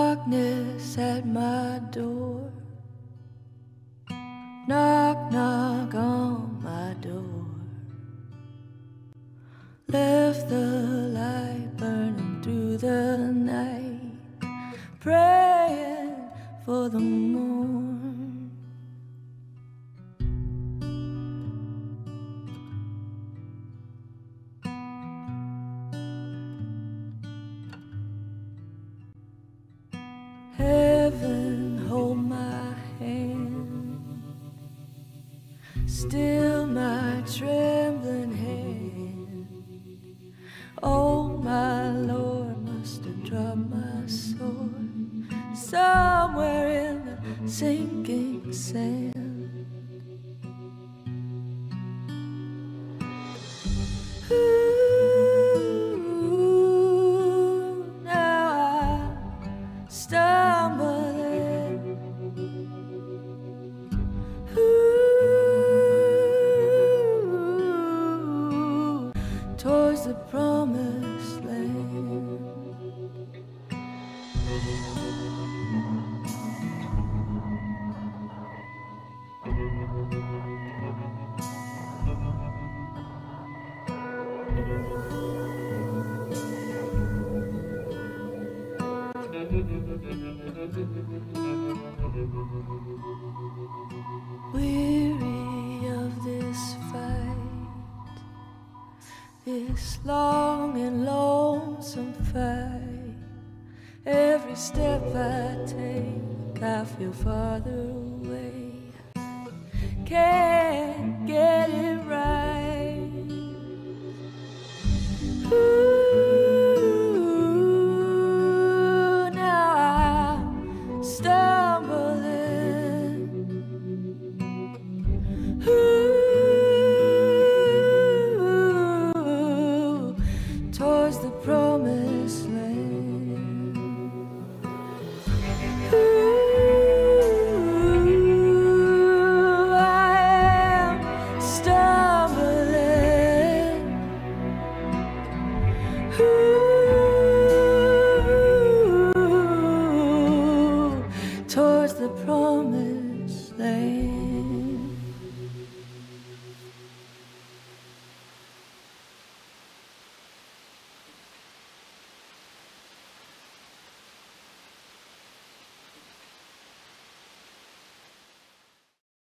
darkness at my door. Knock, knock on my door. Left the light burning through the night, praying for the morn. Heaven, hold my hand, still my trembling hand. Oh, my Lord, must have dropped my sword somewhere in the sinking sand. Ooh, now I stumbling, ooh, towards the promised land. Weary of this fight, this long and lonesome fight. Every step I take, I feel farther away. Can't